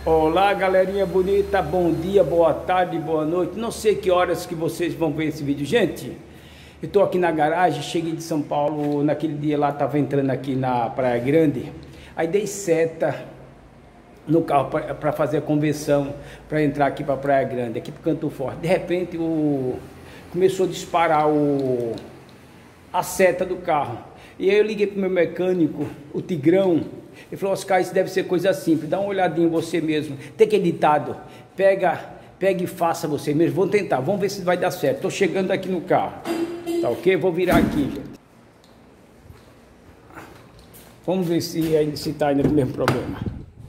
Olá, galerinha bonita, bom dia, boa tarde, boa noite. Não sei que horas que vocês vão ver esse vídeo. Gente, eu tô aqui na garagem, cheguei de São Paulo, naquele dia lá, tava entrando aqui na Praia Grande. Aí dei seta no carro para fazer a conversão, para entrar aqui para Praia Grande, aqui pro Canto Forte. De repente, começou a disparar a seta do carro. E aí eu liguei pro meu mecânico, o Tigrão. Ele falou: Oscar, isso deve ser coisa simples, dá uma olhadinha em você mesmo. Tem que ditado, pega e faça você mesmo. Vamos tentar, vamos ver se vai dar certo. Tô chegando aqui no carro, tá ok? Vou virar aqui, gente. Vamos ver se tá ainda com o mesmo problema.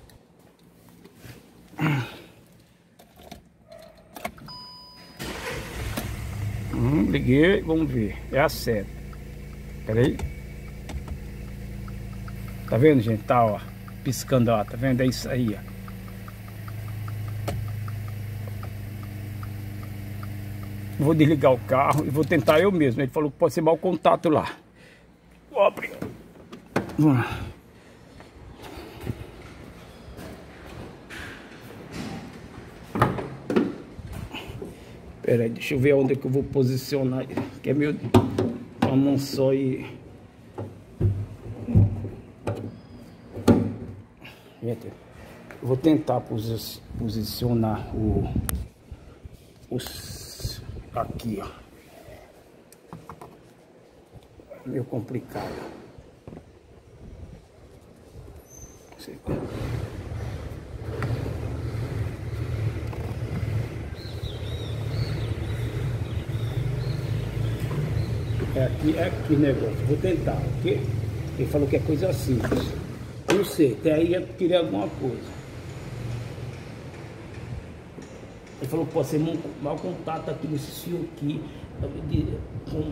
Liguei, vamos ver. É a seta. Pera aí. Tá vendo, gente? Tá, ó, piscando, ó. Tá vendo? É isso aí, ó. Vou desligar o carro e vou tentar eu mesmo. Ele falou que pode ser mau contato lá. Vou abrir. Pera aí, deixa eu ver onde é que eu vou posicionar. Que é meu... uma mão só e... Gente, eu vou tentar posicionar os aqui, ó. É meio complicado. É aqui o negócio. Vou tentar, ok? Ele falou que é coisa simples. Não sei, até aí eu queria alguma coisa. Ele falou que pode ser mau contato aqui nesse fio aqui, com